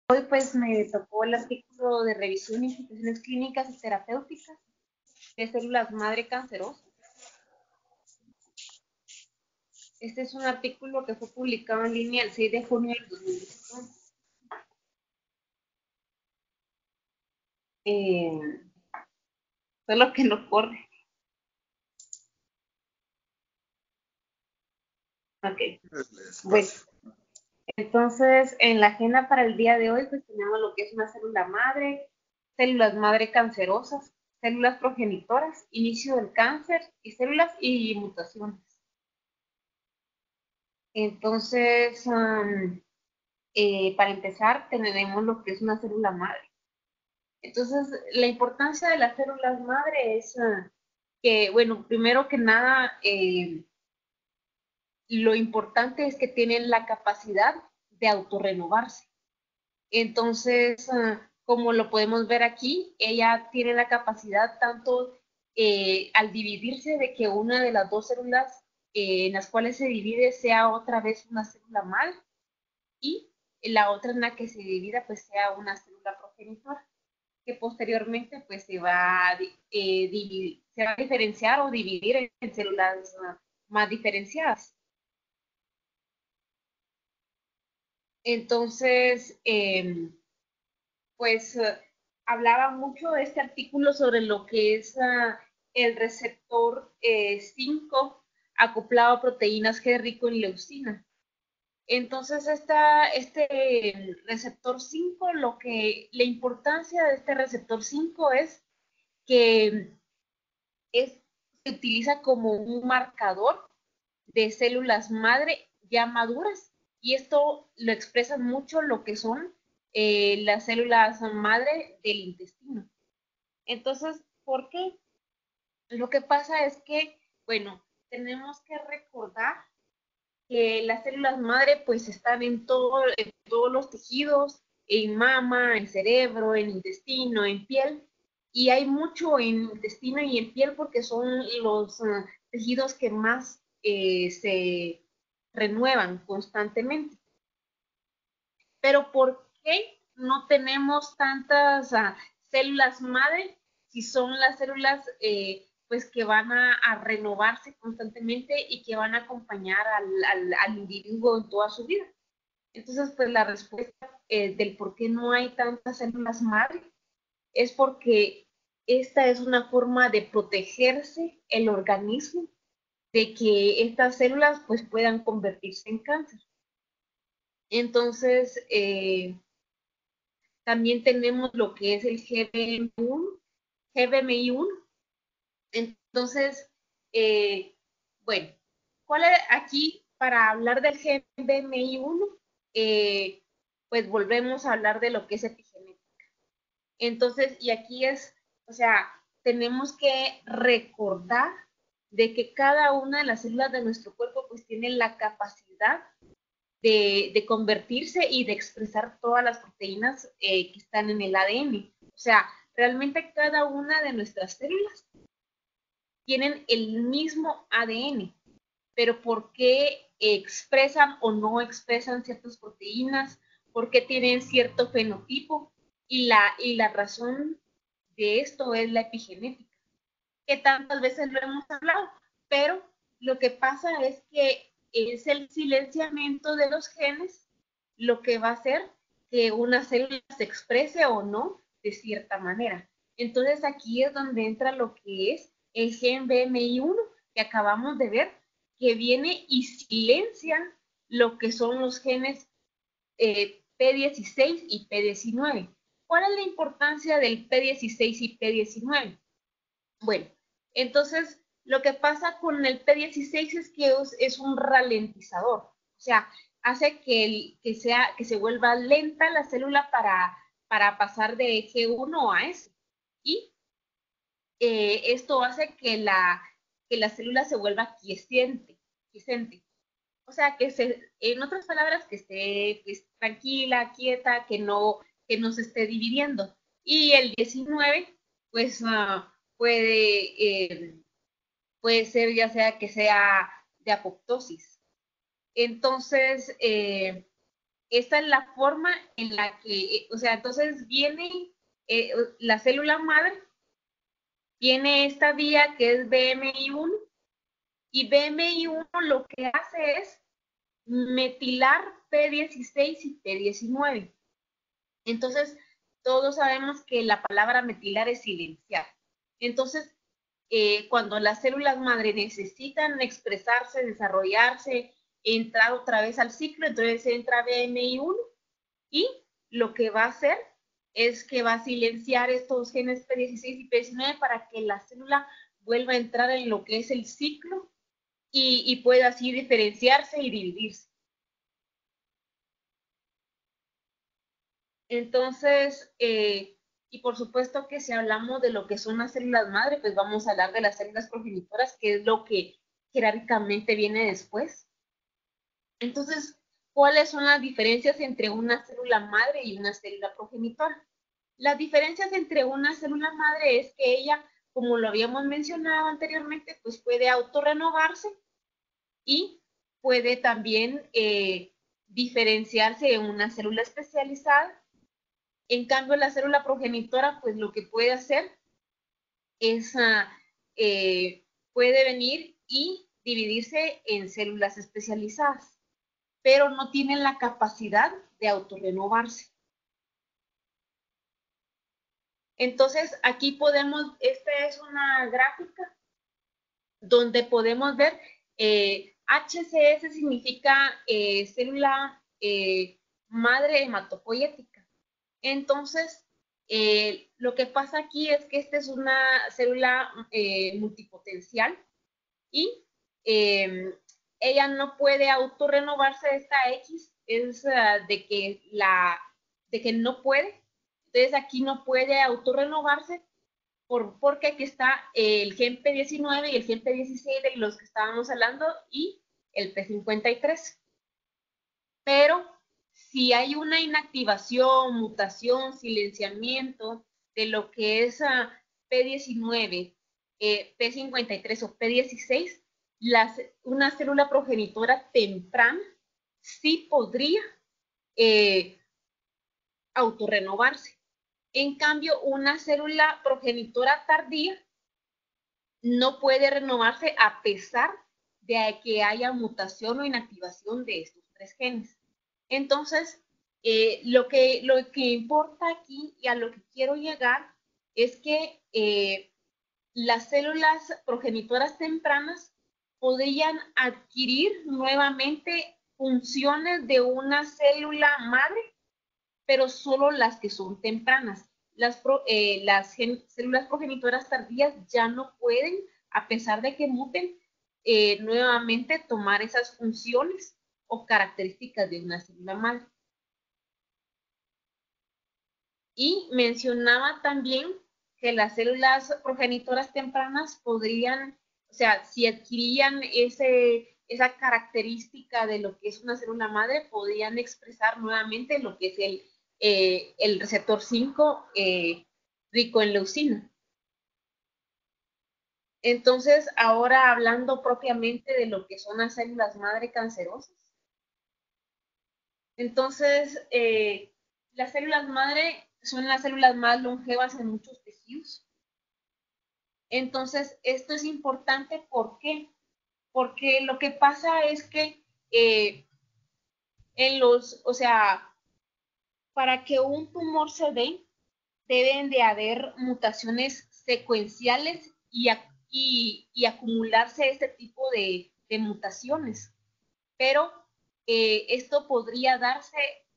Hoy pues me tocó el artículo de revisión de instituciones clínicas y terapéuticas de células madre cancerosas. Este es un artículo que fue publicado en línea el 6 de junio del 2019. Solo que no corre. Ok. Bueno, entonces en la agenda para el día de hoy pues tenemos lo que es una célula madre, células madre cancerosas, células progenitoras, inicio del cáncer y células y mutaciones. Entonces, para empezar, tenemos lo que es una célula madre. Entonces, la importancia de las células madre es que, bueno, primero que nada, lo importante es que tienen la capacidad de autorrenovarse. Entonces, como lo podemos ver aquí, ella tiene la capacidad tanto al dividirse de que una de las dos células en las cuales se divide sea otra vez una célula madre y la otra en la que se divida pues sea una célula progenitora que posteriormente pues se va a diferenciar o dividir en células más diferenciadas. Entonces, pues hablaba mucho de este artículo sobre lo que es el receptor 5 acoplado a proteínas G rico en leucina. Entonces, este receptor 5, la importancia de este receptor 5 es que se utiliza como un marcador de células madre ya maduras y esto lo expresa mucho lo que son las células madre del intestino. Entonces, ¿por qué? Lo que pasa es que, bueno, tenemos que recordar que las células madre pues están en todos los tejidos, en mama, en cerebro, en intestino, en piel, y hay mucho en intestino y en piel porque son los tejidos que más se renuevan constantemente. Pero ¿por qué no tenemos tantas células madre si son las células pues que van a renovarse constantemente y que van a acompañar al individuo en toda su vida? Entonces, pues la respuesta del por qué no hay tantas células madre es porque esta es una forma de protegerse el organismo de que estas células pues puedan convertirse en cáncer. Entonces, también tenemos lo que es el GBMI1. Entonces, bueno, ¿cuál es aquí para hablar del GBMI1? Pues volvemos a hablar de lo que es epigenética. Entonces, y aquí es, o sea, tenemos que recordar de que cada una de las células de nuestro cuerpo pues tiene la capacidad de convertirse y de expresar todas las proteínas que están en el ADN. O sea, realmente cada una de nuestras células tienen el mismo ADN, pero ¿por qué expresan o no expresan ciertas proteínas? ¿Por qué tienen cierto fenotipo? Y la razón de esto es la epigenética, que tantas veces lo hemos hablado, pero lo que pasa es que es el silenciamiento de los genes lo que va a hacer que una célula se exprese o no de cierta manera. Entonces aquí es donde entra lo que es el gen BMI1 que acabamos de ver, que viene y silencia lo que son los genes P16 y P19. ¿Cuál es la importancia del P16 y P19? Bueno, entonces lo que pasa con el P16 es que es un ralentizador, o sea, hace que se vuelva lenta la célula para pasar de G1 a S. Y esto hace que la célula se vuelva quiescente. O sea, en otras palabras, que esté pues, tranquila, quieta, que no se esté dividiendo. Y el 19, pues puede ser ya sea que sea de apoptosis. Entonces, esta es la forma en la que, o sea, entonces viene la célula madre, tiene esta vía que es BMI1, y BMI1 lo que hace es metilar P16 y P19. Entonces, todos sabemos que la palabra metilar es silenciar. Entonces, cuando las células madre necesitan expresarse, desarrollarse, entrar otra vez al ciclo, entonces entra BMI1 y lo que va a hacer es que va a silenciar estos genes P16 y P19 para que la célula vuelva a entrar en lo que es el ciclo y pueda así diferenciarse y dividirse. Entonces, y por supuesto que si hablamos de lo que son las células madre, pues vamos a hablar de las células progenitoras, que es lo que jerárquicamente viene después. Entonces, ¿cuáles son las diferencias entre una célula madre y una célula progenitora? Las diferencias entre una célula madre es que ella, como lo habíamos mencionado anteriormente, pues puede autorrenovarse y puede también diferenciarse en una célula especializada. En cambio, la célula progenitora, pues lo que puede hacer es, puede venir y dividirse en células especializadas, pero no tienen la capacidad de autorrenovarse. Entonces, aquí podemos, esta es una gráfica donde podemos ver, HCS significa célula madre hematopoyética. Entonces, lo que pasa aquí es que esta es una célula multipotencial y ella no puede autorrenovarse. Esta X es de que no puede. Entonces aquí no puede autorrenovarse porque aquí está el gen P19 y el gen P16 de los que estábamos hablando y el P53. Pero si hay una inactivación, mutación, silenciamiento de lo que es P19, P53 o P16, una célula progenitora temprana sí podría eh, autorrenovarse. En cambio, una célula progenitora tardía no puede renovarse a pesar de que haya mutación o inactivación de estos tres genes. Entonces, lo que importa aquí y a lo que quiero llegar es que las células progenitoras tempranas podrían adquirir nuevamente funciones de una célula madre, pero solo las que son tempranas. Las células progenitoras tardías ya no pueden, a pesar de que muten, nuevamente tomar esas funciones o características de una célula madre. Y mencionaba también que las células progenitoras tempranas podrían, o sea, si adquirían esa característica de lo que es una célula madre, podrían expresar nuevamente lo que es el receptor 5 rico en leucina. Entonces, ahora hablando propiamente de lo que son las células madre cancerosas. Entonces, las células madre son las células más longevas en muchos tejidos. Entonces, esto es importante, ¿por qué? Porque lo que pasa es que o sea, para que un tumor se dé, deben de haber mutaciones secuenciales y acumularse este tipo de mutaciones. Pero esto podría darse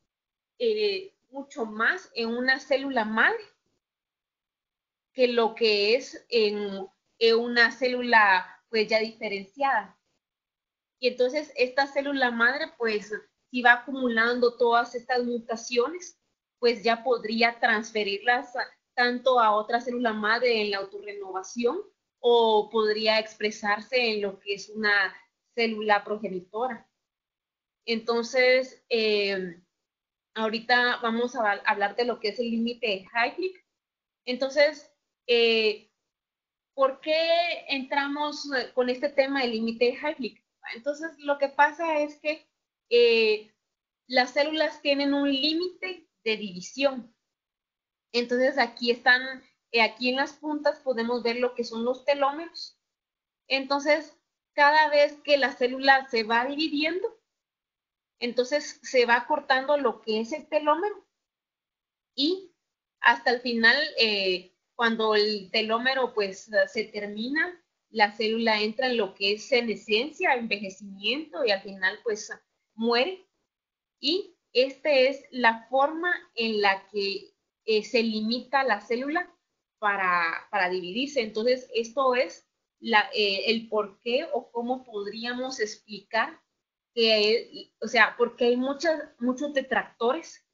mucho más en una célula madre que lo que es en una célula pues ya diferenciada. Y entonces esta célula madre pues si va acumulando todas estas mutaciones, pues ya podría transferirlas tanto a otra célula madre en la autorrenovación o podría expresarse en lo que es una célula progenitora. Entonces, ahorita vamos a hablar de lo que es el límite de Hayflick. Entonces, ¿por qué entramos con este tema del límite de Hayflick? Entonces, lo que pasa es que las células tienen un límite de división. Entonces aquí están, aquí en las puntas podemos ver lo que son los telómeros. Entonces, cada vez que la célula se va dividiendo, entonces se va cortando lo que es el telómero y hasta el final, cuando el telómero pues se termina, la célula entra en lo que es senescencia, envejecimiento y al final pues muere. Y esta es la forma en la que se limita la célula para dividirse. Entonces, esto es el por qué o cómo podríamos explicar que, o sea, porque hay muchos detractores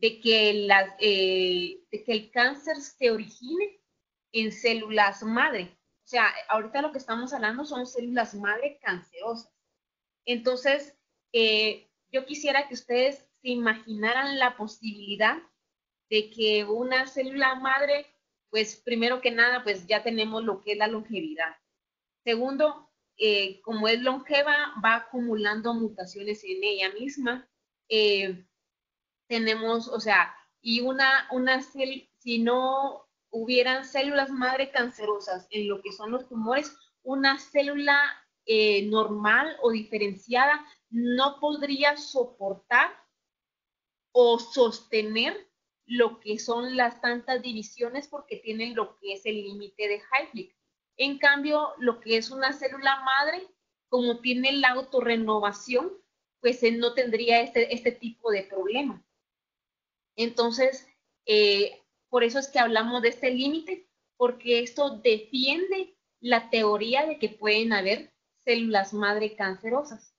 de que el cáncer se origine en células madre. O sea, ahorita lo que estamos hablando son células madre cancerosas. Entonces, yo quisiera que ustedes se imaginaran la posibilidad de que una célula madre, pues primero que nada, pues ya tenemos lo que es la longevidad. Segundo, como es longeva, va acumulando mutaciones en ella misma. Eh, tenemos, o sea, y si no hubieran células madre cancerosas en lo que son los tumores, una célula normal o diferenciada no podría soportar o sostener lo que son las tantas divisiones porque tienen lo que es el límite de Hayflick. En cambio, lo que es una célula madre, como tiene la autorrenovación, pues no tendría este tipo de problema. Entonces, por eso es que hablamos de este límite, porque esto defiende la teoría de que pueden haber células madre cancerosas.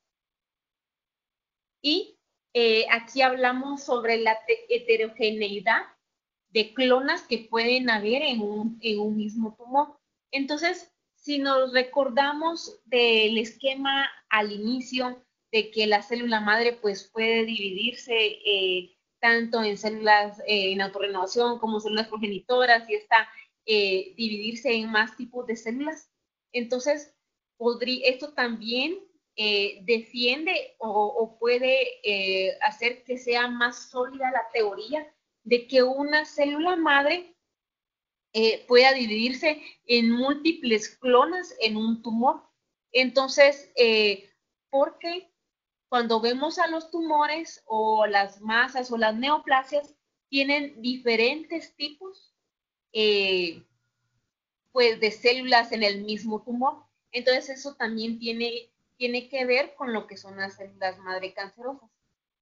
Y aquí hablamos sobre la heterogeneidad de clonas que pueden haber en un mismo tumor. Entonces, si nos recordamos del esquema al inicio de que la célula madre pues puede dividirse tanto en células en autorrenovación como células progenitoras y dividirse en más tipos de células, entonces esto también defiende o puede hacer que sea más sólida la teoría de que una célula madre pueda dividirse en múltiples clonas en un tumor. Entonces, porque cuando vemos a los tumores o las masas o las neoplasias, tienen diferentes tipos pues, de células en el mismo tumor. Entonces, eso también tiene que ver con lo que son las células madre cancerosas.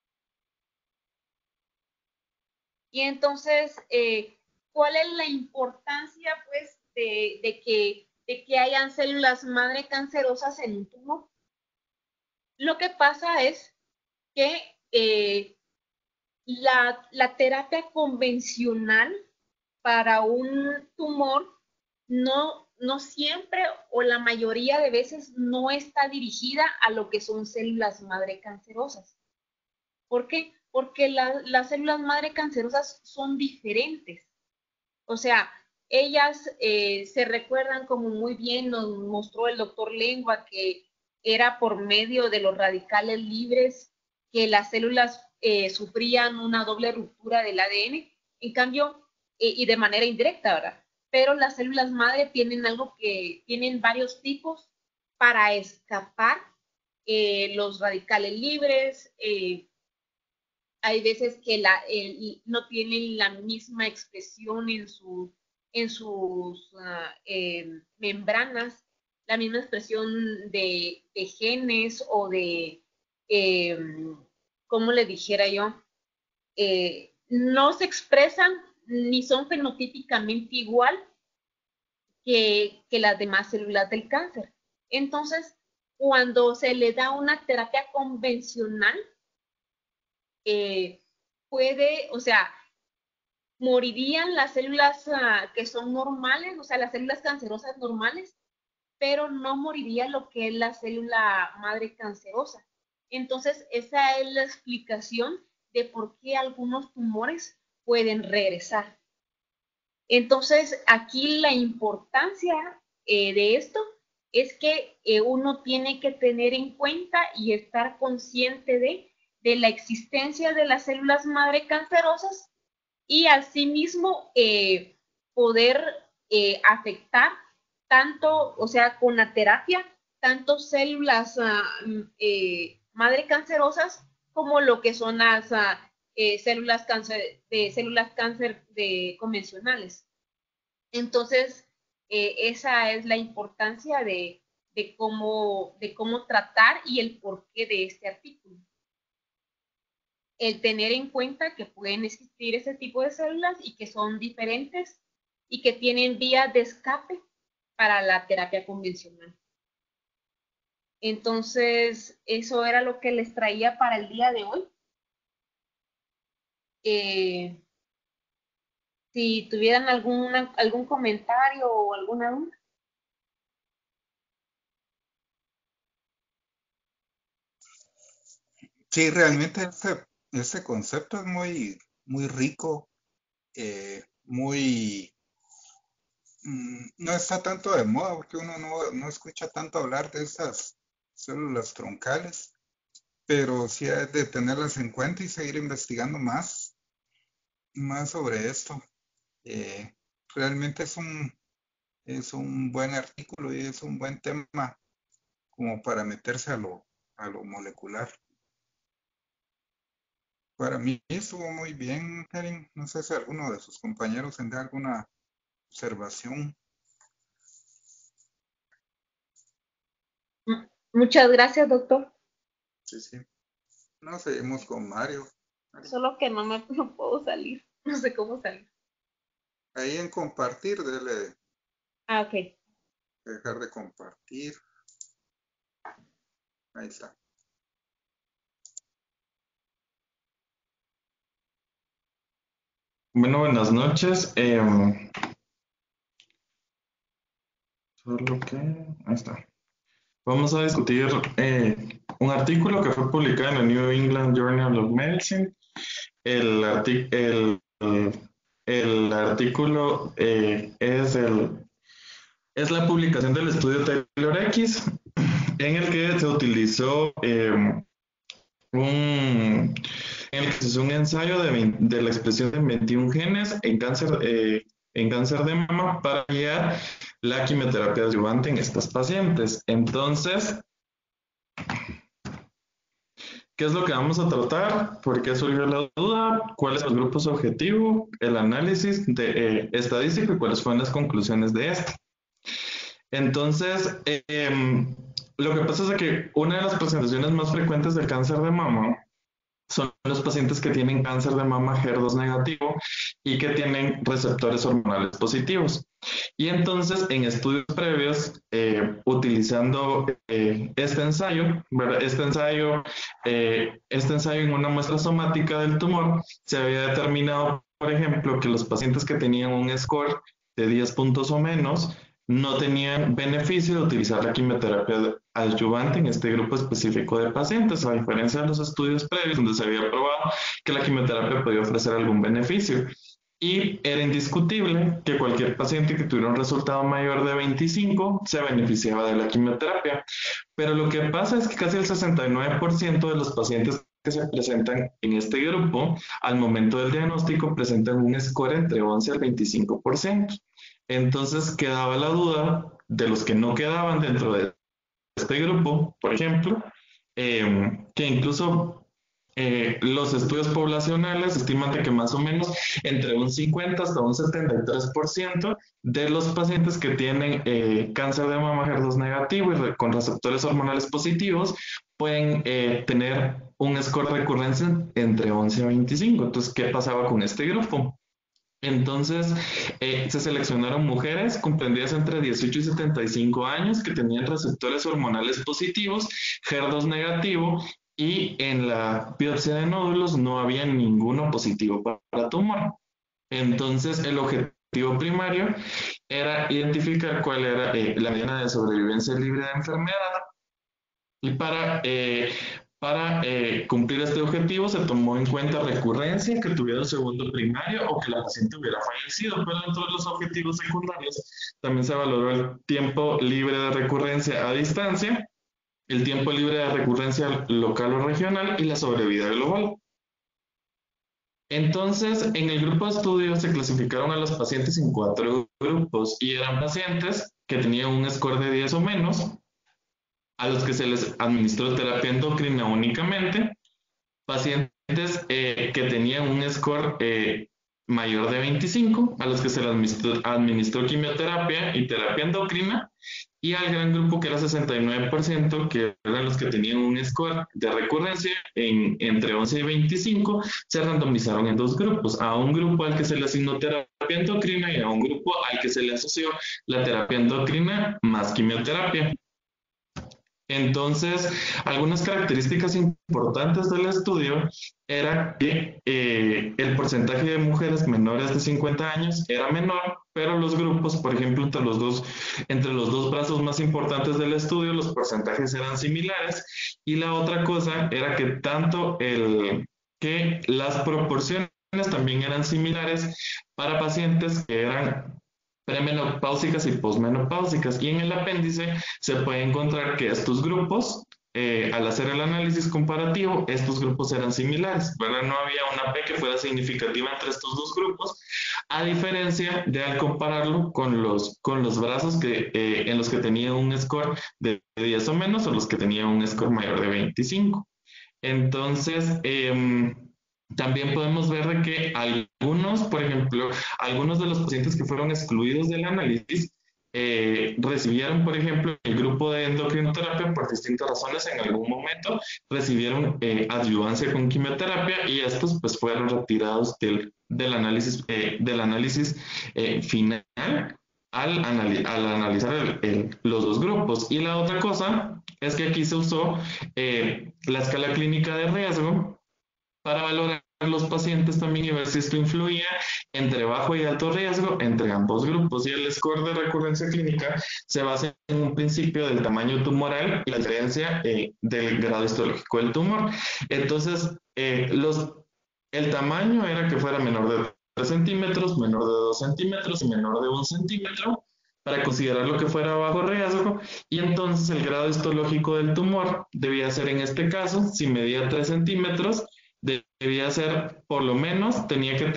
Y entonces, ¿cuál es la importancia, pues, de que hayan células madre cancerosas en un tumor? Lo que pasa es que la terapia convencional para un tumor no siempre o la mayoría de veces no está dirigida a lo que son células madre cancerosas. ¿Por qué? Porque las células madre cancerosas son diferentes. O sea, ellas se recuerdan como muy bien nos mostró el doctor Lengua que era por medio de los radicales libres que las células sufrían una doble ruptura del ADN. En cambio, y de manera indirecta, ¿verdad? Pero las células madre tienen algo que tienen varios tipos para escapar los radicales libres. Hay veces que no tienen la misma expresión en sus membranas, la misma expresión de genes o eh, ¿cómo le dijera yo? No se expresan ni son fenotípicamente igual que las demás células del cáncer. Entonces, cuando se le da una terapia convencional, o sea, morirían las células que son normales, o sea, las células cancerosas normales, pero no moriría lo que es la célula madre cancerosa. Entonces, esa es la explicación de por qué algunos tumores pueden regresar. Entonces, aquí la importancia de esto es que uno tiene que tener en cuenta y estar consciente de de la existencia de las células madre cancerosas y asimismo poder afectar tanto, o sea, con la terapia, tanto células madre cancerosas como lo que son las células cáncer convencionales. Entonces, esa es la importancia de cómo tratar y el porqué de este artículo. El tener en cuenta que pueden existir ese tipo de células y que son diferentes y que tienen vías de escape para la terapia convencional. Entonces, eso era lo que les traía para el día de hoy. Si tuvieran algún comentario o alguna duda. Sí, realmente ese concepto es muy rico, muy... no está tanto de moda porque uno no escucha tanto hablar de esas células troncales, pero sí hay de tenerlas en cuenta y seguir investigando más sobre esto. Eh, realmente es un buen artículo y es un buen tema como para meterse a lo molecular. Para mí estuvo muy bien, Karin. No sé si alguno de sus compañeros tendrá alguna observación. Muchas gracias, doctor. Sí, sí. No, seguimos con Mario. Mario. Solo que no puedo salir. No sé cómo salir. Ahí en compartir, dele Ah, ok. dejar de compartir. Ahí está. Bueno, buenas noches. Solo que... Ahí está. Vamos a discutir un artículo que fue publicado en el New England Journal of Medicine. El, el artículo es la publicación del estudio Taylor X, en el que se utilizó un, en el que se hizo un ensayo de la expresión de 21 genes en cáncer de mama para guiar la quimioterapia adyuvante en estas pacientes. Entonces, ¿qué es lo que vamos a tratar? ¿Por qué surgió la duda? ¿Cuáles son los grupos objetivo? El análisis estadístico y cuáles fueron las conclusiones de esto. Entonces, lo que pasa es que una de las presentaciones más frecuentes del cáncer de mama son los pacientes que tienen cáncer de mama HER2 negativo y que tienen receptores hormonales positivos. Y entonces, en estudios previos, utilizando este ensayo, ¿verdad? Este ensayo en una muestra somática del tumor, se había determinado, por ejemplo, que los pacientes que tenían un score de 10 puntos o menos no tenían beneficio de utilizar la quimioterapia adyuvante en este grupo específico de pacientes, a diferencia de los estudios previos donde se había probado que la quimioterapia podía ofrecer algún beneficio. Y era indiscutible que cualquier paciente que tuviera un resultado mayor de 25 se beneficiaba de la quimioterapia. Pero lo que pasa es que casi el 69% de los pacientes que se presentan en este grupo, al momento del diagnóstico, presentan un score entre 11 al 25%. Entonces quedaba la duda de los que no quedaban dentro de este grupo, por ejemplo, que incluso los estudios poblacionales estiman de que más o menos entre un 50 hasta un 73% de los pacientes que tienen cáncer de mama HER2 negativo y con receptores hormonales positivos pueden tener un score de recurrencia entre 11 a 25. Entonces, ¿qué pasaba con este grupo? Entonces, se seleccionaron mujeres comprendidas entre 18 y 75 años que tenían receptores hormonales positivos, HER2 negativo, y en la biopsia de nódulos no había ninguno positivo para tumor. Entonces, el objetivo primario era identificar cuál era la mediana de sobrevivencia libre de enfermedad. Y para cumplir este objetivo se tomó en cuenta recurrencia, que tuviera un segundo primario o que la paciente hubiera fallecido, pero dentro de los objetivos secundarios también se valoró el tiempo libre de recurrencia a distancia el tiempo libre de recurrencia local o regional y la sobrevida global. Entonces, en el grupo de estudio se clasificaron a los pacientes en 4 grupos y eran pacientes que tenían un score de 10 o menos, a los que se les administró terapia endocrina únicamente, pacientes que tenían un score mayor de 25, a los que se les administró quimioterapia y terapia endocrina, y al gran grupo que era 69%, que eran los que tenían un score de recurrencia entre 11 y 25, se randomizaron en 2 grupos, a un grupo al que se le asignó terapia endocrina y a un grupo al que se le asoció la terapia endocrina más quimioterapia. Entonces, algunas características importantes del estudio era que el porcentaje de mujeres menores de 50 años era menor, pero los grupos, por ejemplo, entre los dos brazos más importantes del estudio, los porcentajes eran similares. Y la otra cosa era que que las proporciones también eran similares para pacientes que eran premenopáusicas y posmenopáusicas. Y en el apéndice se puede encontrar que estos grupos, al hacer el análisis comparativo, estos grupos eran similares, ¿verdad? No había una P que fuera significativa entre estos 2 grupos, a diferencia de al compararlo con los brazos en los que tenían un score de 10 o menos o los que tenían un score mayor de 25. Entonces, también podemos ver de que por ejemplo, algunos de los pacientes que fueron excluidos del análisis recibieron, por ejemplo, el grupo de endocrinoterapia por distintas razones, en algún momento recibieron adyuvancia con quimioterapia y estos pues fueron retirados del análisis final al analizar los 2 grupos. Y la otra cosa es que aquí se usó la escala clínica de riesgo para valorar a los pacientes también y ver si esto influía entre bajo y alto riesgo entre ambos grupos. Y el score de recurrencia clínica se basa en un principio del tamaño tumoral y la diferencia del grado histológico del tumor. Entonces, el tamaño era que fuera menor de 3 centímetros, menor de 2 centímetros y menor de 1 centímetro para considerar lo que fuera bajo riesgo, y entonces el grado histológico del tumor debía ser, en este caso, si medía 3 centímetros, debía ser, tenía que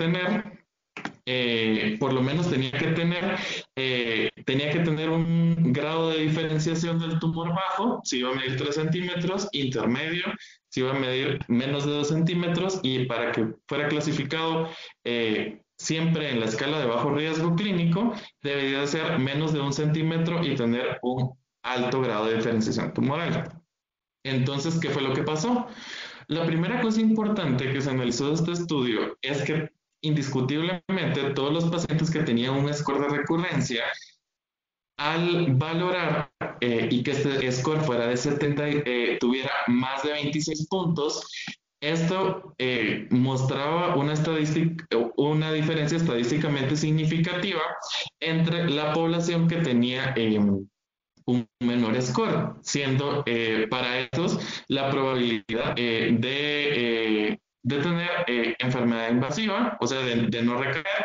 tener un grado de diferenciación del tumor bajo, si iba a medir 3 centímetros, intermedio, si iba a medir menos de 2 centímetros, y para que fuera clasificado siempre en la escala de bajo riesgo clínico, debería ser menos de 1 centímetro y tener un alto grado de diferenciación tumoral. Entonces, ¿qué fue lo que pasó? La primera cosa importante que se analizó de este estudio es que indiscutiblemente todos los pacientes que tenían un score de recurrencia, al valorar y que este score fuera de 70, tuviera más de 26 puntos, esto mostraba una diferencia estadísticamente significativa entre la población que tenía un menor score, siendo para estos la probabilidad de tener enfermedad invasiva, o sea, de no recaer,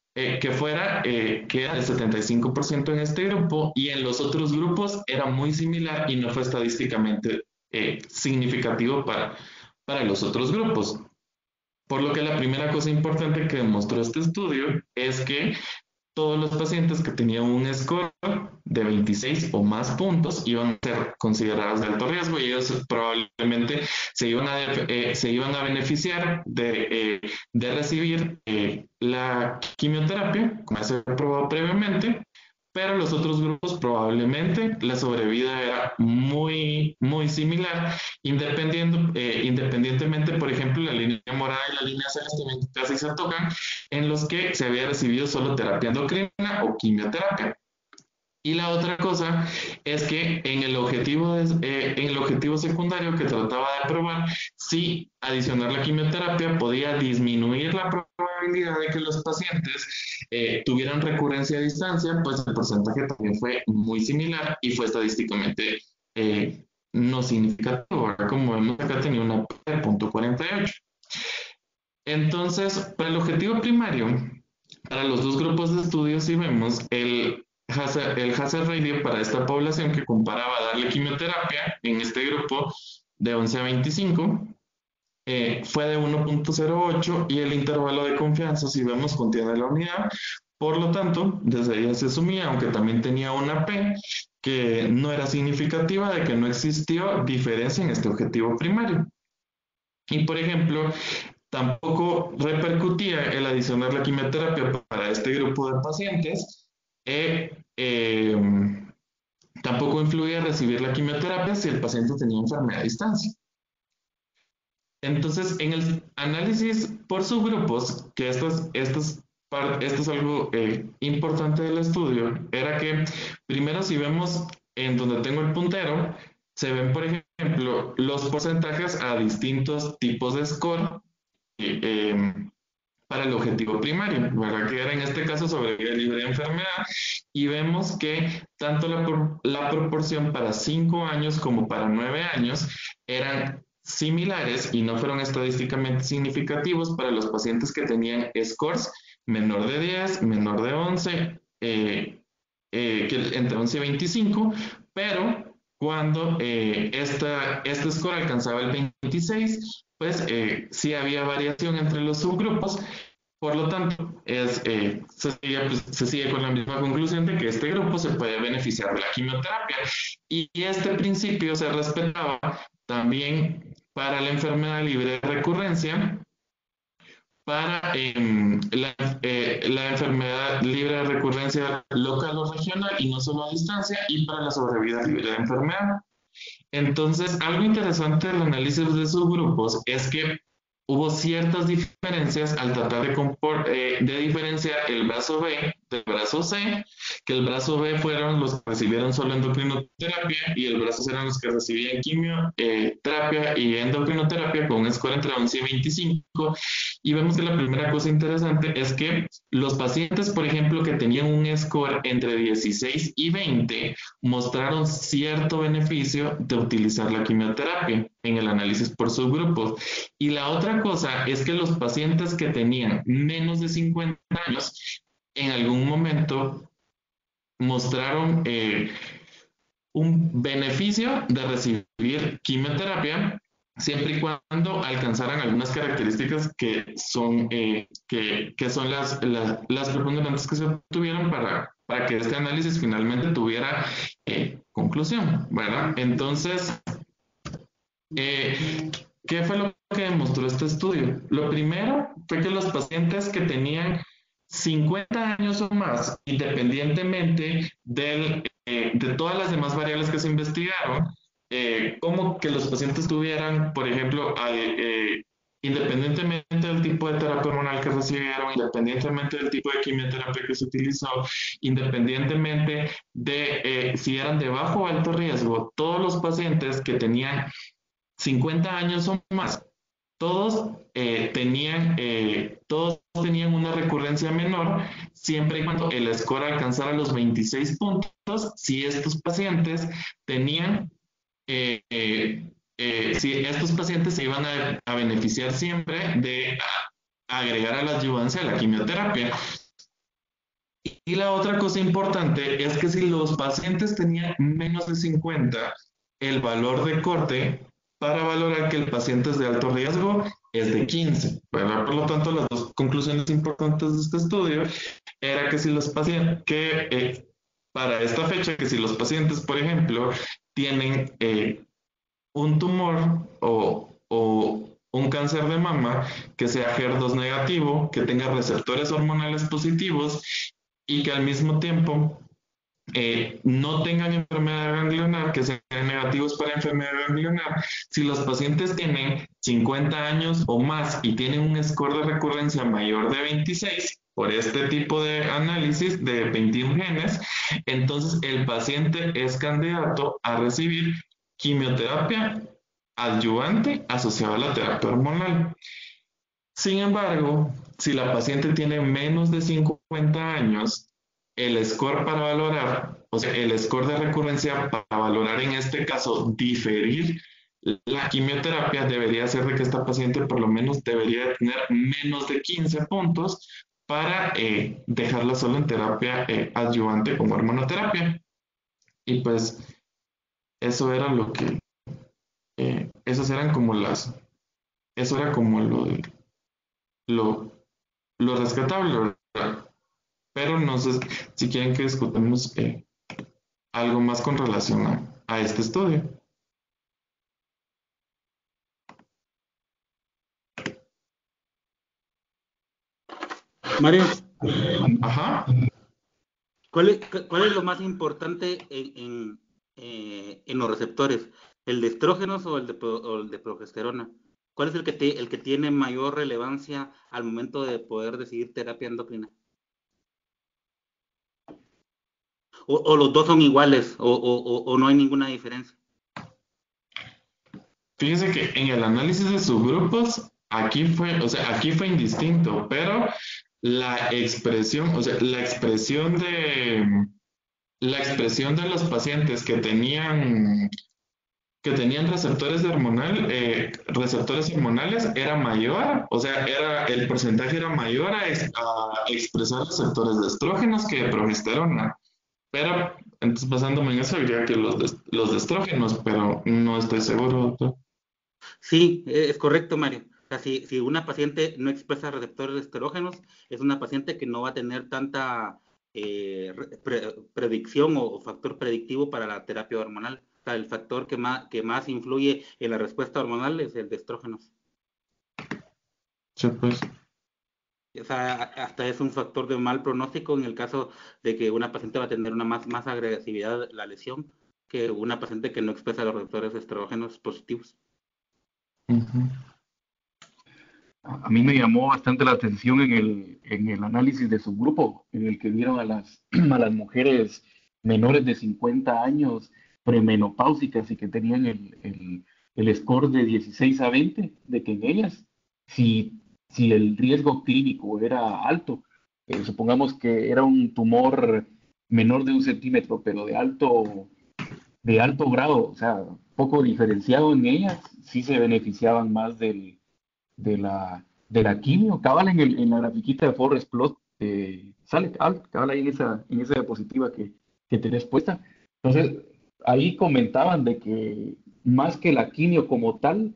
que era del 75% en este grupo, y en los otros grupos era muy similar y no fue estadísticamente significativo para los otros grupos. Por lo que la primera cosa importante que demostró este estudio es que todos los pacientes que tenían un score de 26 o más puntos iban a ser considerados de alto riesgo y ellos probablemente se iban a beneficiar de recibir la quimioterapia, como se ha probado previamente, pero los otros grupos probablemente la sobrevida era muy, muy similar, independientemente, por ejemplo, la línea morada y la línea celeste casi se tocan, en los que se había recibido solo terapia endocrina o quimioterapia. Y la otra cosa es que en el objetivo secundario que trataba de probar si adicionar la quimioterapia podía disminuir la probabilidad de que los pacientes tuvieran recurrencia a distancia, pues el porcentaje también fue muy similar y fue estadísticamente no significativo. Ahora, como vemos acá, tenía una P de 0.48. Entonces, para el objetivo primario, para los 2 grupos de estudios, si vemos, el hazard ratio para esta población que comparaba darle quimioterapia en este grupo de 11 a 25 fue de 1.08 y el intervalo de confianza, si vemos, contiene la unidad. Por lo tanto, desde ahí se asumía, aunque también tenía una P, que no era significativa de que no existió diferencia en este objetivo primario. Y, por ejemplo, tampoco repercutía el adicionar la quimioterapia para este grupo de pacientes. Tampoco influía recibir la quimioterapia si el paciente tenía enfermedad a distancia. Entonces, en el análisis por subgrupos, que esto es algo importante del estudio, era que primero, si vemos en donde tengo el puntero, se ven, por ejemplo, los porcentajes a distintos tipos de score para el objetivo primario, ¿verdad? Que era en este caso sobrevida libre de enfermedad, y vemos que tanto la proporción para 5 años como para 9 años eran similares y no fueron estadísticamente significativos para los pacientes que tenían scores menor de 10, menor de 11, entre 11 y 25, pero cuando este score alcanzaba el 26, pues sí había variación entre los subgrupos. Por lo tanto, se sigue con la misma conclusión de que este grupo se puede beneficiar de la quimioterapia. Y este principio se respetaba también para la enfermedad libre de recurrencia, para la enfermedad libre de recurrencia local o regional y no solo a distancia, y para la sobrevida libre de enfermedad. Entonces, algo interesante del análisis de subgrupos es que hubo ciertas diferencias al tratar de diferenciar el brazo B del brazo C, que el brazo B fueron los que recibieron solo endocrinoterapia y el brazo C eran los que recibían quimioterapia y endocrinoterapia con un score entre 11 y 25. Y vemos que la primera cosa interesante es que los pacientes, por ejemplo, que tenían un score entre 16 y 20, mostraron cierto beneficio de utilizar la quimioterapia en el análisis por subgrupos. Y la otra cosa es que los pacientes que tenían menos de 50 años, en algún momento mostraron un beneficio de recibir quimioterapia, siempre y cuando alcanzaran algunas características que son las preponderantes que se obtuvieron para que este análisis finalmente tuviera conclusión, ¿verdad? Entonces, ¿qué fue lo que demostró este estudio? Lo primero fue que los pacientes que tenían 50 años o más, independientemente de todas las demás variables que se investigaron, como que los pacientes tuvieran, por ejemplo, independientemente del tipo de terapia hormonal que recibieron, independientemente del tipo de quimioterapia que se utilizó, independientemente de si eran de bajo o alto riesgo, todos los pacientes que tenían 50 años o más, todos tenían una recurrencia menor siempre y cuando el score alcanzara los 26 puntos, si estos pacientes se iban a beneficiar siempre de agregar a la adyuvancia la quimioterapia. Y la otra cosa importante es que si los pacientes tenían menos de 50, el valor de corte para valorar que el paciente es de alto riesgo es de 15, ¿verdad? Por lo tanto, las dos conclusiones importantes de este estudio era que si los pacientes, para esta fecha, que si los pacientes, por ejemplo, tienen un tumor o un cáncer de mama que sea HER2 negativo, que tenga receptores hormonales positivos y que al mismo tiempo no tengan enfermedad ganglionar, que sean negativos para enfermedad ganglionar, si los pacientes tienen 50 años o más y tienen un score de recurrencia mayor de 26, por este tipo de análisis de 21 genes, entonces el paciente es candidato a recibir quimioterapia adyuvante asociada a la terapia hormonal. Sin embargo, si la paciente tiene menos de 50 años, el score para valorar, o sea, el score de recurrencia para valorar en este caso diferir la quimioterapia debería ser de que esta paciente por lo menos debería tener menos de 15 puntos para dejarla solo en terapia adyuvante como hormonoterapia. Y pues eso era lo que, esas eran como eso era como lo, lo rescatable, ¿verdad? Pero no sé si quieren que discutamos algo más con relación a este estudio. Mario, Ajá. ¿cuál es lo más importante en los receptores? ¿El de estrógenos o o el de progesterona? ¿Cuál es el que tiene mayor relevancia al momento de poder decidir terapia endocrina? ¿O los dos son iguales o no hay ninguna diferencia? Fíjense que en el análisis de subgrupos, aquí fue indistinto, pero la expresión, o sea, la expresión de los pacientes que tenían receptores hormonales era mayor, o sea, el porcentaje era mayor a expresar receptores de estrógenos que de progesterona. Pero, entonces basándome en eso, diría que los de estrógenos, pero no estoy seguro, doctor. Sí, es correcto, Mario. O sea, si una paciente no expresa receptores esterógenos, es una paciente que no va a tener tanta predicción o factor predictivo para la terapia hormonal. O sea, el factor que más influye en la respuesta hormonal es el de estrógenos. Sí, pues. O sea, hasta es un factor de mal pronóstico en el caso de que una paciente va a tener una más agresividad la lesión que una paciente que no expresa los receptores estrógenos positivos. Uh-huh. A mí me llamó bastante la atención en el análisis de subgrupo, en el que vieron a a las mujeres menores de 50 años premenopáusicas y que tenían el score de 16 a 20, de que en ellas, si el riesgo clínico era alto, supongamos que era un tumor menor de 1 centímetro, pero de alto grado, o sea, poco diferenciado en ellas, sí se beneficiaban más de la quimio. Cabal en la grafiquita de Forest Plot, sale cabal ahí en esa diapositiva que tenés puesta. Entonces, ahí comentaban de que más que la quimio como tal,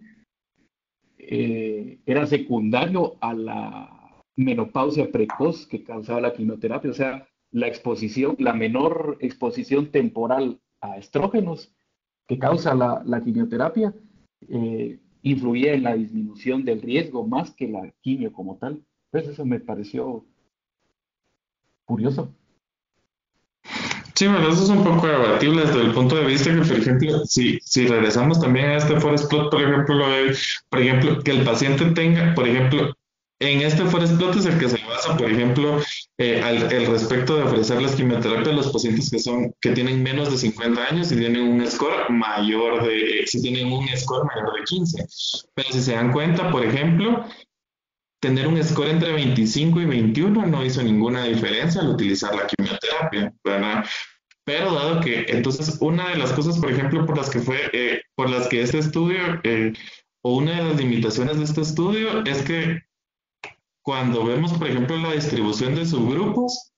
era secundario a la menopausia precoz que causaba la quimioterapia, o sea, la menor exposición temporal a estrógenos que causa la quimioterapia, influía en la disminución del riesgo más que la quimio como tal. Pues eso me pareció curioso. Sí, bueno, eso es un poco debatible desde el punto de vista que, por ejemplo, si regresamos también a este forest plot, por ejemplo, que el paciente tenga, por ejemplo, en este forest plot es el que se basa, por ejemplo, el respecto de ofrecerles quimioterapia a los pacientes que tienen menos de 50 años y tienen un score si tienen un score mayor de 15. Pero si se dan cuenta, por ejemplo, tener un score entre 25 y 21 no hizo ninguna diferencia al utilizar la quimioterapia, ¿verdad? Pero dado que, entonces, una de las cosas, por ejemplo, por las que este estudio, o una de las limitaciones de este estudio es que cuando vemos, por ejemplo, la distribución de subgrupos,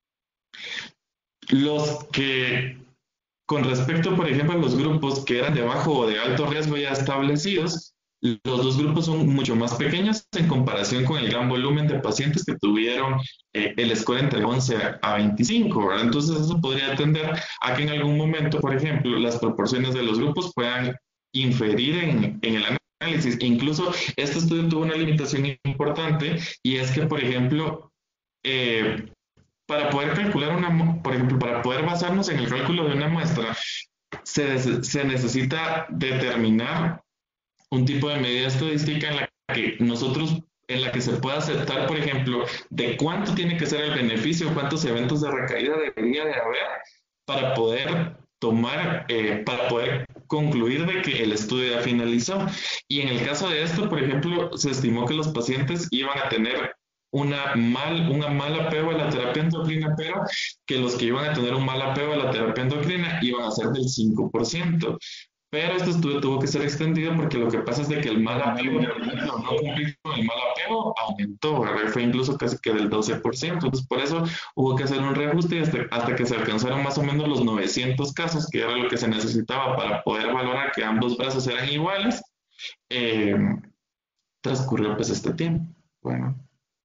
los que, con respecto, por ejemplo, a los grupos que eran de bajo o de alto riesgo ya establecidos, los dos grupos son mucho más pequeños en comparación con el gran volumen de pacientes que tuvieron el score entre 11 a 25, ¿verdad? Entonces eso podría tender a que en algún momento, por ejemplo, las proporciones de los grupos puedan inferir en el análisis. Incluso este estudio tuvo una limitación importante y es que, por ejemplo, para poder calcular por ejemplo, para poder basarnos en el cálculo de una muestra, se necesita determinar un tipo de medida estadística en la que se pueda aceptar, por ejemplo, de cuánto tiene que ser el beneficio, cuántos eventos de recaída debería de haber para poder para poder concluir de que el estudio ya finalizó. Y en el caso de esto, por ejemplo, se estimó que los pacientes iban a tener un mal apego a la terapia endocrina, pero que los que iban a tener un mal apego a la terapia endocrina iban a ser del 5%. Pero esto tuvo que ser extendido porque lo que pasa es de que el mal apego, no cumplir con el mal apego, aumentó, ¿verdad? Fue incluso casi que del 12%. Entonces, por eso hubo que hacer un reajuste hasta que se alcanzaron más o menos los 900 casos, que era lo que se necesitaba para poder valorar que ambos brazos eran iguales. Eh, Transcurrió pues este tiempo. Bueno.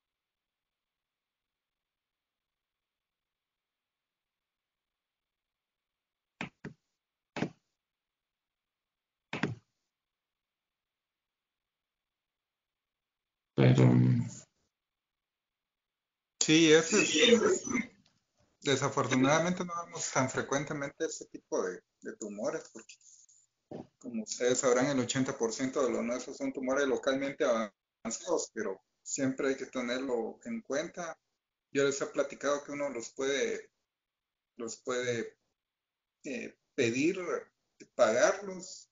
Pero Sí, eso es, desafortunadamente no vemos tan frecuentemente ese tipo de tumores, porque como ustedes sabrán, el 80% de los nuestros son tumores localmente avanzados, pero siempre hay que tenerlo en cuenta. Yo les he platicado que uno los puede pedir, pagarlos,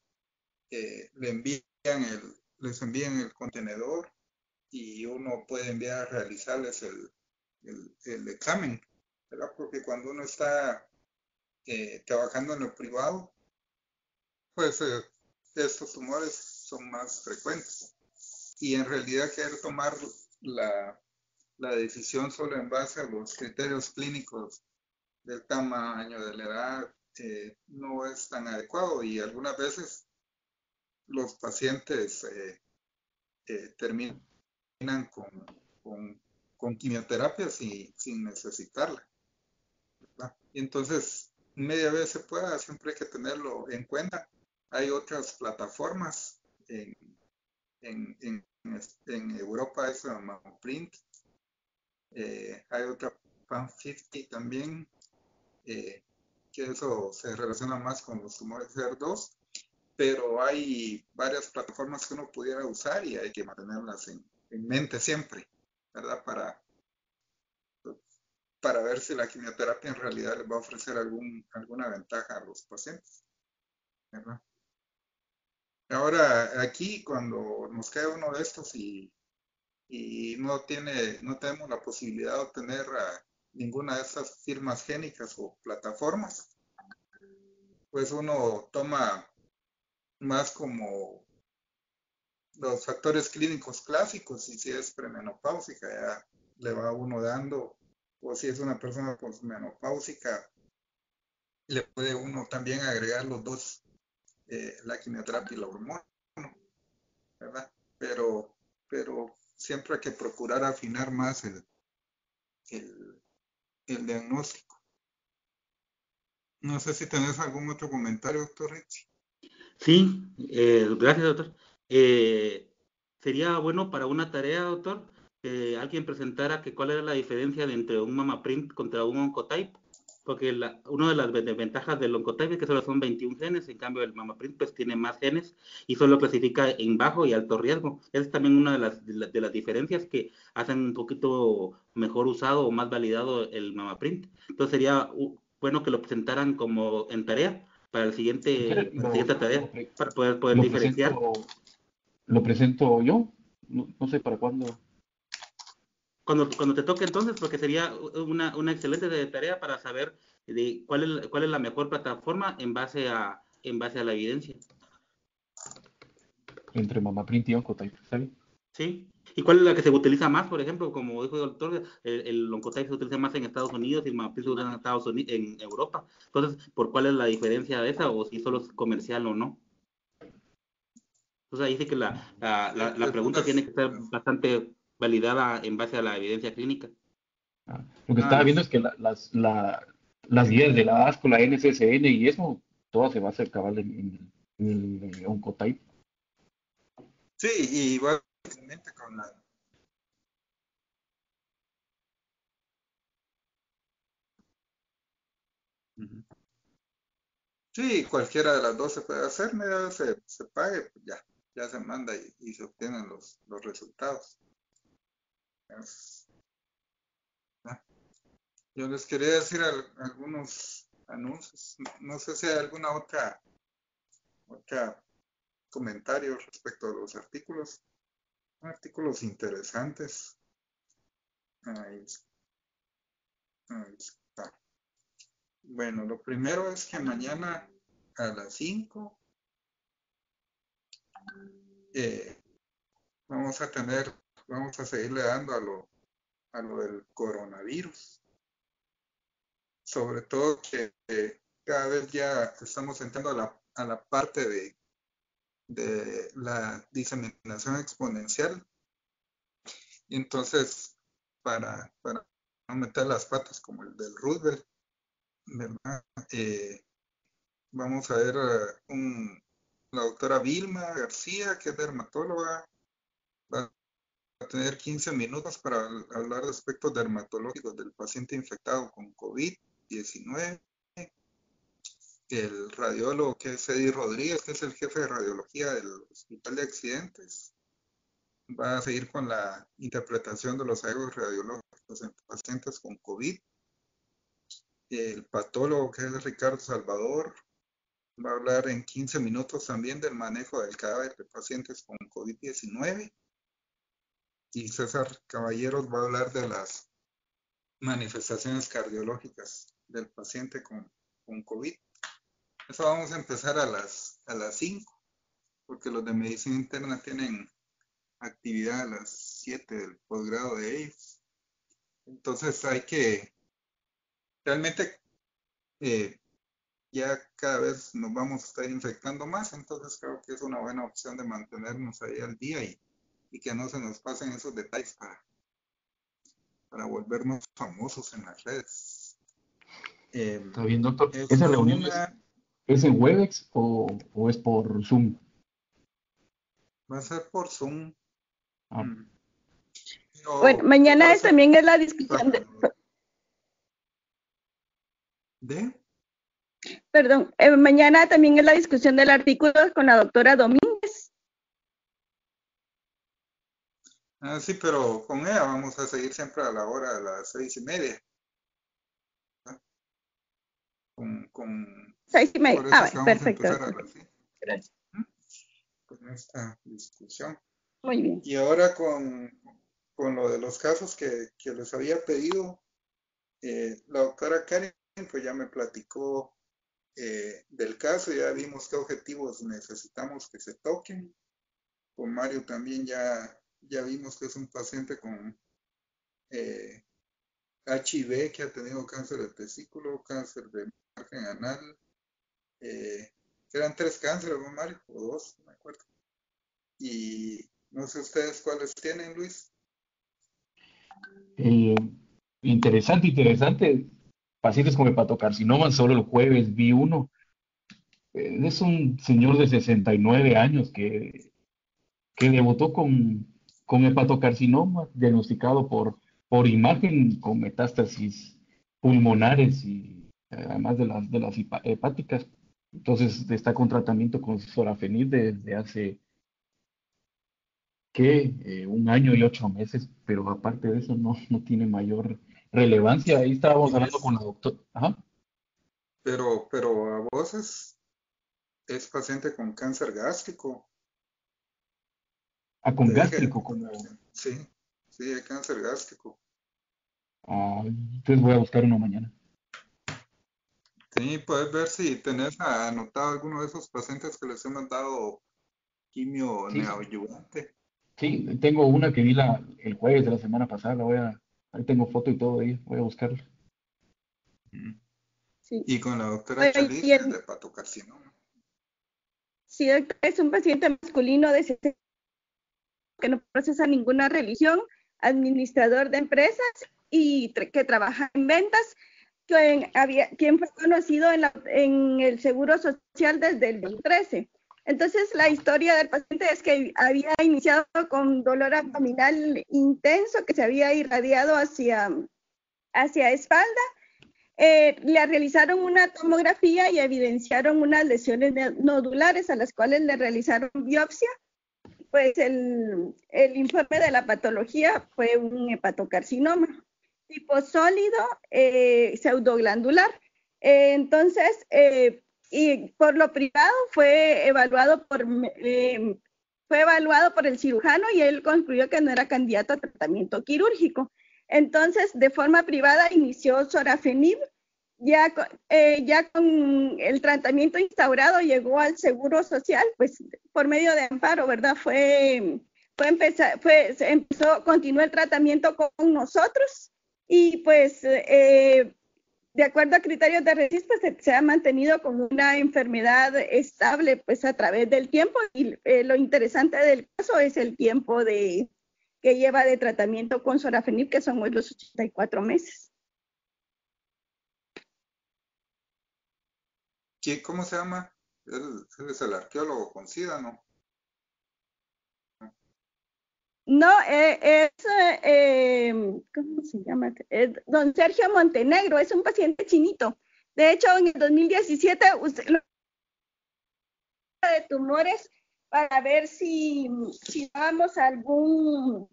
les envían el contenedor y uno puede enviar a realizarles el examen, ¿verdad? Porque cuando uno está trabajando en lo privado, pues estos tumores son más frecuentes. Y en realidad querer tomar la, la decisión solo en base a los criterios clínicos del tamaño, de la edad, no es tan adecuado y algunas veces los pacientes terminan con, con, con quimioterapia sin necesitarla, ¿verdad? Y entonces, media vez se pueda, siempre hay que tenerlo en cuenta. Hay otras plataformas en, en, en Europa, es Mammoprint, hay otra Pan50 también, eh, que eso se relaciona más con los tumores HER2, pero hay varias plataformas que uno pudiera usar y hay que mantenerlas en mente siempre, ¿verdad? Para ver si la quimioterapia en realidad les va a ofrecer alguna ventaja a los pacientes, ¿verdad? Ahora, aquí cuando nos cae uno de estos y no tenemos la posibilidad de obtener ninguna de estas firmas génicas o plataformas, pues uno toma más como los factores clínicos clásicos y si es premenopáusica ya le va uno dando, o si es una persona posmenopáusica, le puede uno también agregar los dos, la quimioterapia y la hormona, ¿verdad? Pero siempre hay que procurar afinar más el, el diagnóstico. No sé si tenés algún otro comentario, doctor Rich. Sí, gracias, doctor. Eh, Sería bueno para una tarea, doctor, que alguien presentara que cuál era la diferencia entre un MammaPrint contra un Oncotype, porque una de las ventajas del Oncotype es que solo son 21 genes, en cambio el MammaPrint pues tiene más genes y solo clasifica en bajo y alto riesgo. Esa es también una de las diferencias que hacen un poquito mejor usado o más validado el MammaPrint. Entonces sería bueno que lo presentaran como en tarea para Si quieres, la siguiente tarea, para poder lo diferenciar. lo presento yo. No, no sé para cuándo. Cuando te toque entonces, porque sería una excelente tarea para saber de cuál es la mejor plataforma en base a la evidencia. Entre MammaPrint y Oncotype, ¿está bien? ¿Sí? ¿Y cuál es la que se utiliza más, por ejemplo? Como dijo el doctor, el Oncotype se utiliza más en Estados Unidos y el MammaPrint se utiliza en Estados Unidos, en Europa. Entonces, ¿por cuál es la diferencia de esa? O si solo es comercial o no. Entonces ahí sí que la pregunta tiene que ser bastante validada en base a la evidencia clínica. Lo que estaba viendo es que las guías de la ASCO, la NCCN y eso, todo se va a hacer cabal en el Oncotype. Sí, y igualmente con la... Ujú. Sí, cualquiera de las dos se puede hacer, media vez se pague, pues ya se manda y se obtienen los resultados. Es- ¿no? Yo les quería decir algunos anuncios. No sé si hay alguna otra comentario respecto a los artículos. Artículos interesantes. Ahí, ahí está. Bueno, lo primero es que mañana a las 5 eh, vamos a seguirle dando a lo del coronavirus. Sobre todo que cada vez ya estamos entrando a la parte de la diseminación exponencial. Y entonces, para no meter las patas como el del Roosevelt, ¿verdad? Vamos a ver la doctora Vilma García, que es dermatóloga, va a tener 15 minutos para hablar de aspectos dermatológicos del paciente infectado con COVID-19. El radiólogo, que es Eddie Rodríguez, que es el jefe de radiología del Hospital de Accidentes, va a seguir con la interpretación de los hallazgos radiológicos en pacientes con COVID. El patólogo, que es Ricardo Salvador, va a hablar en 15 minutos también del manejo del cadáver de pacientes con COVID-19. Y César Caballeros va a hablar de las manifestaciones cardiológicas del paciente con COVID. Eso vamos a empezar a las 5, porque los de medicina interna tienen actividad a las 7 del posgrado de ellos. Entonces hay que, realmente ya cada vez nos vamos a estar infectando más, entonces creo que es una buena opción de mantenernos ahí al día y que no se nos pasen esos detalles para volvernos famosos en las redes. Está bien, doctor. Es ¿Esa reunión una, es en Webex o es por Zoom? va a ser por Zoom. Ah. Bueno, mañana también es la discusión Perdón, mañana también es la discusión del artículo con la doctora Domínguez. Sí, pero con ella vamos a seguir siempre a la hora de las 6:30. Con 6:30. Por eso es que vamos perfecto. a empezar a las 6. Gracias. Con esta discusión. Muy bien. Y ahora con lo de los casos que les había pedido, la doctora Karen pues ya me platicó del caso, ya vimos qué objetivos necesitamos que se toquen. Con Mario también ya vimos que es un paciente con HIV, que ha tenido cáncer de testículo, cáncer de margen anal, eran 3 cánceres, ¿no, Mario? O 2, no me acuerdo. Y no sé ustedes cuáles tienen, Luis. Interesante. Pacientes con hepatocarcinoma, solo el jueves vi uno. Es un señor de 69 años que debutó con hepatocarcinoma, diagnosticado por imagen con metástasis pulmonares y además de las hepáticas. Entonces está con tratamiento con sorafenib desde hace un año y 8 meses, pero aparte de eso no tiene mayor relevancia. Ahí estábamos hablando con la doctora. Ajá. Pero a vos es paciente con cáncer gástrico. Con Te dije, gástrico, como. Sí, hay cáncer gástrico. Entonces voy a buscar uno mañana. Sí, puedes ver si tenés anotado alguno de esos pacientes que les hemos dado quimio neoadyuvante. Sí, tengo una que vi el jueves de la semana pasada. Ahí tengo foto y todo ahí, voy a buscarla. Sí. Y con la doctora Chaliz, el de hepatocarcinoma. Sí, es un paciente masculino de 60 que no procesa ninguna religión, administrador de empresas y que trabaja en ventas, quien fue conocido en el Seguro Social desde el 2013. Entonces, la historia del paciente es que había iniciado con dolor abdominal intenso que se había irradiado hacia espalda. Le realizaron una tomografía y evidenciaron unas lesiones nodulares a las cuales le realizaron biopsia. Pues el informe de la patología fue un hepatocarcinoma tipo sólido, pseudoglandular. Entonces, y por lo privado fue evaluado por el cirujano y él concluyó que no era candidato a tratamiento quirúrgico. Entonces, de forma privada inició sorafenib ya con el tratamiento instaurado llegó al Seguro Social, pues por medio de amparo, ¿verdad? Continuó el tratamiento con nosotros y pues de acuerdo a criterios de registro se ha mantenido como una enfermedad estable pues a través del tiempo y lo interesante del caso es el tiempo que lleva de tratamiento con sorafenib, que son hoy los 84 meses. ¿Cómo se llama? Él es el arqueólogo con SIDA, ¿no? No, ¿cómo se llama? Don Sergio Montenegro, es un paciente chinito. De hecho, en el 2017, usted lo de tumores para ver si dábamos algún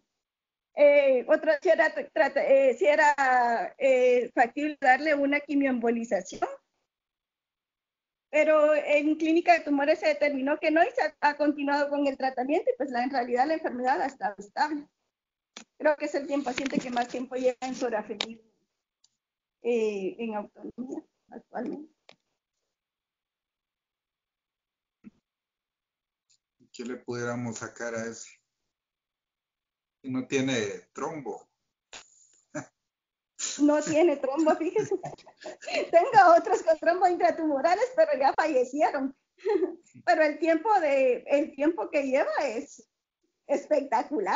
si era factible darle una quimioembolización. Pero en clínica de tumores se determinó que no y se ha continuado con el tratamiento y pues en realidad la enfermedad ha estado estable. Creo que es el paciente que más tiempo lleva en sorafenib en autonomía actualmente. ¿Qué le pudiéramos sacar a ese? Y no tiene trombo. No tiene trombo, fíjese. Tengo otros con trombo intratumorales, pero ya fallecieron. Pero el tiempo que lleva es espectacular.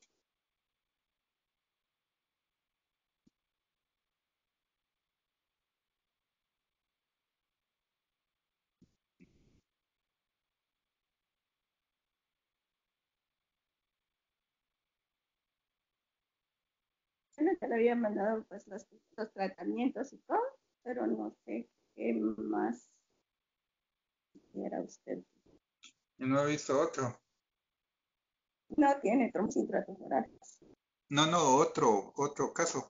Se le había mandado pues los tratamientos y todo, pero no sé qué más quiera usted. Y no he visto otro. No tiene trombos intratumorales. No, otro caso.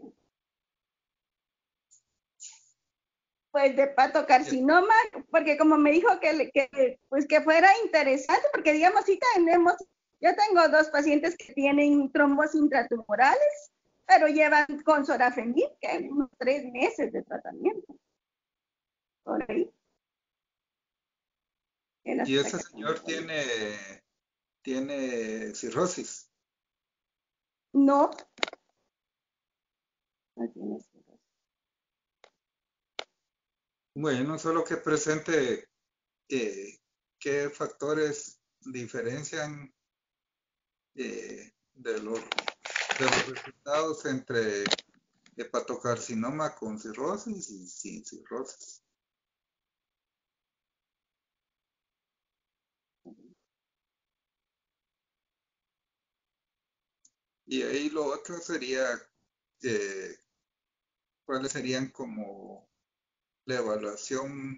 Pues de hepatocarcinoma, porque como me dijo que fuera interesante, porque digamos, yo tengo 2 pacientes que tienen trombos intratumorales, pero llevan con sorafenib, que unos 3 meses de tratamiento. Por ahí. Y ese señor tiene cirrosis. No tiene cirrosis. Bueno, solo que presente qué factores diferencian de los resultados entre hepatocarcinoma con cirrosis y sin cirrosis. Y ahí lo otro sería cuáles serían como la evaluación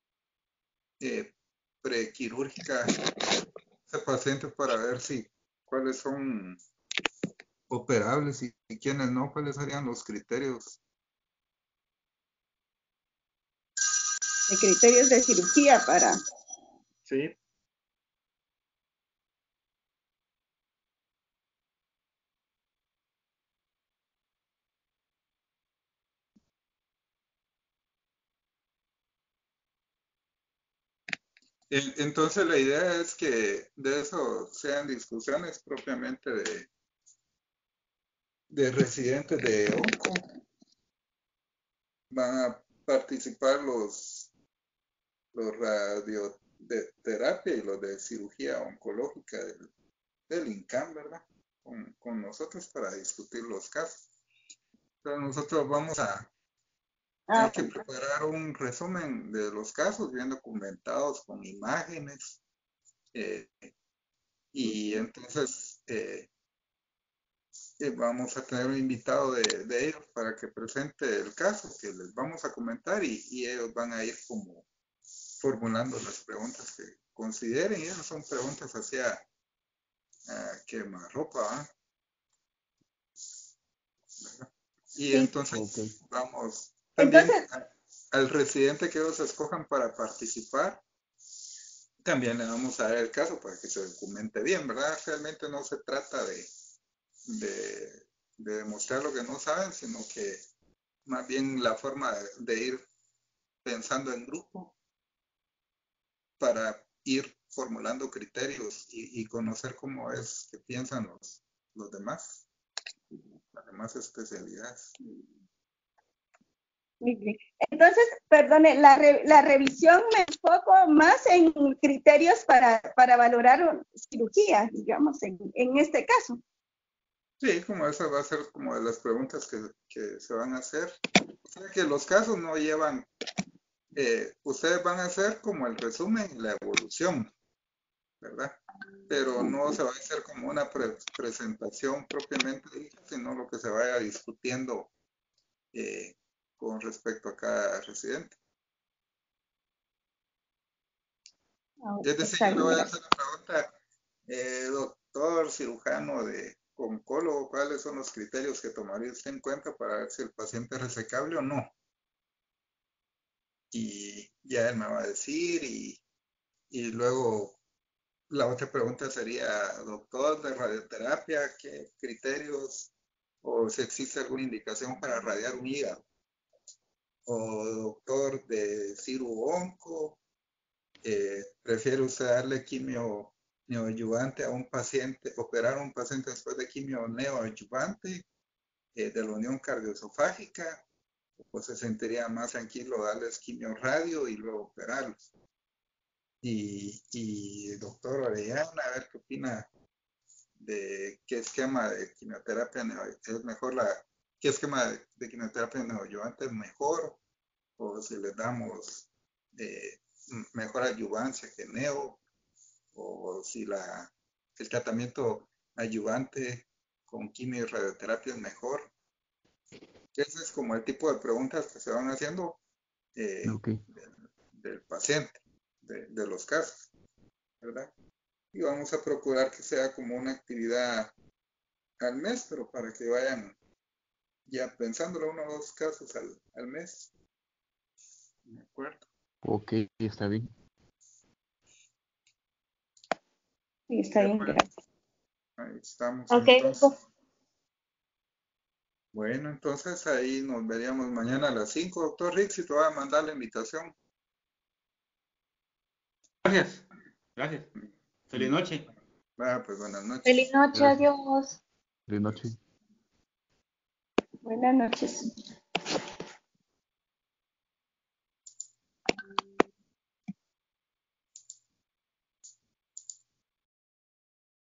prequirúrgica de ese paciente para ver cuáles son operables y quiénes no, cuáles serían los criterios. De criterios de cirugía para... Sí. Entonces la idea es que de eso sean discusiones propiamente de residentes de onco. Van a participar los radioterapia y los de cirugía oncológica del INCAM, ¿verdad? Con nosotros para discutir los casos. Pero nosotros hay que preparar un resumen de los casos bien documentados con imágenes y entonces vamos a tener un invitado de ellos para que presente el caso que les vamos a comentar y ellos van a ir como formulando las preguntas que consideren y esas son preguntas hacia quemarropa, ¿verdad? Y entonces vamos también al residente que ellos escojan para participar. También le vamos a dar el caso para que se documente bien, ¿verdad? Realmente no se trata de demostrar lo que no saben, sino que más bien la forma de ir pensando en grupo para ir formulando criterios y conocer cómo es que piensan los demás, las demás especialidades. Muy bien. Entonces, perdone, la revisión me enfoco más en criterios para valorar cirugía, digamos, en este caso. Sí, como esa va a ser como de las preguntas que se van a hacer. O sea que los casos no llevan, ustedes van a hacer como el resumen y la evolución, ¿verdad? Pero no se va a hacer como una presentación propiamente dicha, sino lo que se vaya discutiendo con respecto a cada residente. Es decir, yo le voy a hacer la pregunta, doctor cirujano de oncólogo, ¿cuáles son los criterios que tomaría usted en cuenta para ver si el paciente es resecable o no? Y ya él me va a decir, y luego la otra pregunta sería, doctor de radioterapia, ¿qué criterios o si existe alguna indicación para radiar un hígado? O doctor de onco, ¿prefiere usted darle quimio neoadyuvante a un paciente, operar a un paciente después de quimio neoadyuvante de la unión cardioesofágica? Pues se sentiría más tranquilo darles quimio radio y luego operarlos. Y doctor Orellana, a ver qué opina de qué esquema de quimioterapia es mejor, qué esquema de quimioterapia neoadyuvante es mejor, o si le damos mejor adyuvancia que neo, o si el tratamiento adyuvante con quimio y radioterapia es mejor. Ese es como el tipo de preguntas que se van haciendo del paciente, de los casos, ¿verdad? Y vamos a procurar que sea como una actividad al mes, pero para que vayan ya pensándolo 1 o 2 casos al mes. ¿De acuerdo? Ok, está bien. Sí, está bien, gracias. Ahí estamos. Ok, entonces. Bueno, entonces ahí nos veríamos mañana a las 5, doctor Rick, si te voy a mandar la invitación. Gracias. Gracias. Feliz noche. Pues buenas noches. feliz noche, Gracias. adiós. De noche. Buenas noches.